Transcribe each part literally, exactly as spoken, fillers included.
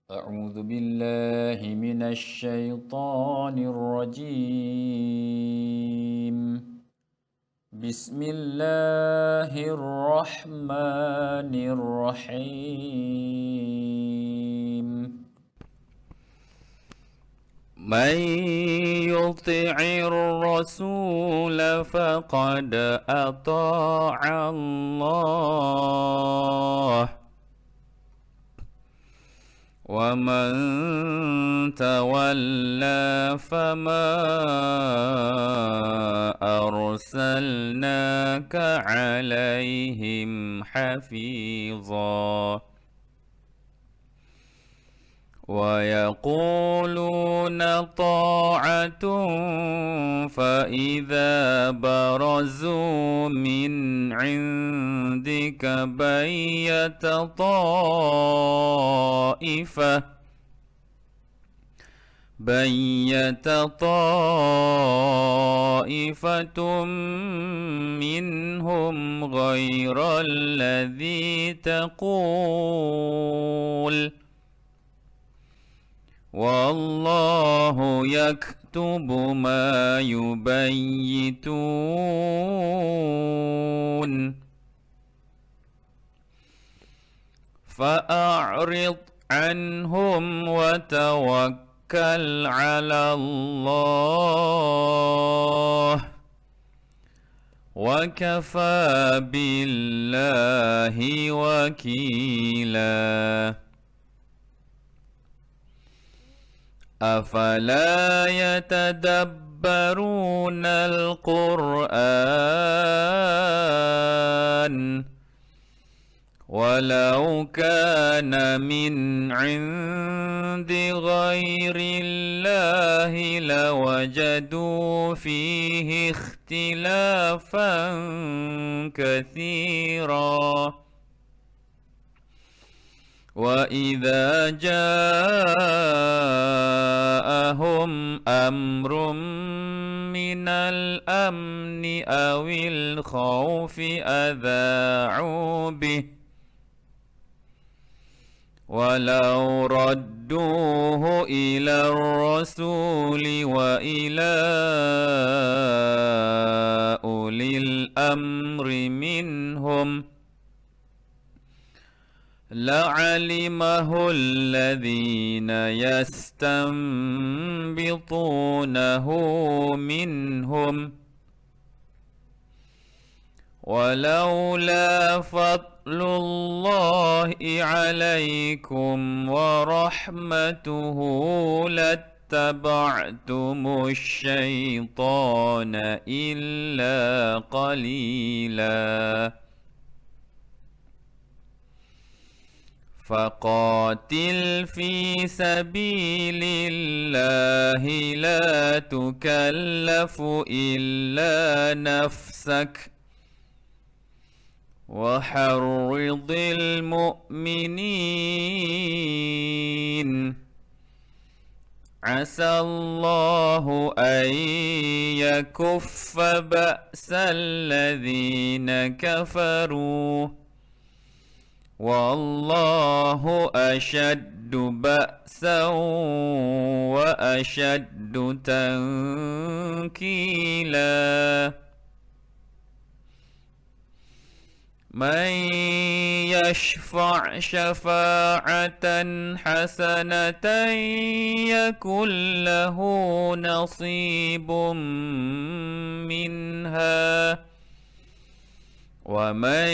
أعوذ بالله من الشيطان الرجيم. بسم الله الرحمن الرحيم. من يطع الرسول فقد أطاع الله، ومن تولى فما أرسلناك عليهم حفيظا. ويقولون طاعة فإذا برزوا من عندك بيت طائفة بيت طائفة منهم غير الذي تقول، والله يكتب ما يبيتون. فأعرض عنهم وتوكل على الله، وكفى بالله وكيلا. أفلا يتدبرون القرآن ولو كان من عند غير الله لوجدوا فيه اختلافا كثيرا. وإذا جاءهم أمر من الأمن أو الخوف أذاعوا به، ولو ردوه إلى الرسول وإلى أولي الأمر منهم لعلمه الذين يستنبطونه منهم، ولولا فضل الله عليكم ورحمته لاتبعتم الشيطان إلا قليلا. فقاتل في سبيل الله لا تكلف إلا نفسك، وحرض المؤمنين. عسى الله أن يكف بأس الذين كفروا، والله أشد بأسا وأشد تنكيلا. من يشفع شفاعة حسنة يكن له نصيب منها، ومن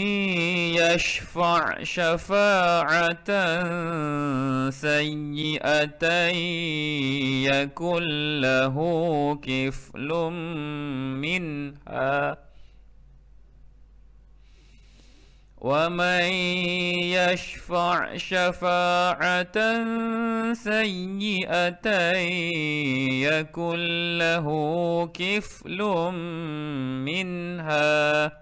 يشفع شفاعة سيئة يكن له كفل منها، ومن يشفع شفاعة سيئة يكن له كفل منها،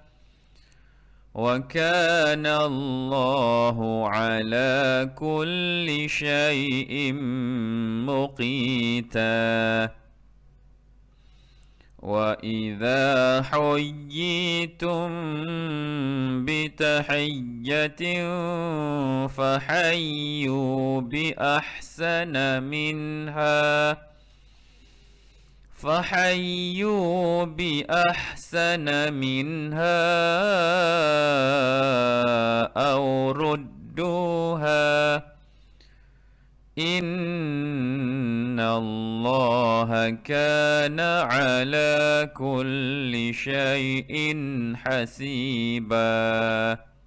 وكان الله على كل شيء مقيتا. وإذا حييتم بتحية فحيوا بأحسن منها فحيوا بأحسن منها أو ردوها إن الله كان على كل شيء حسيبا.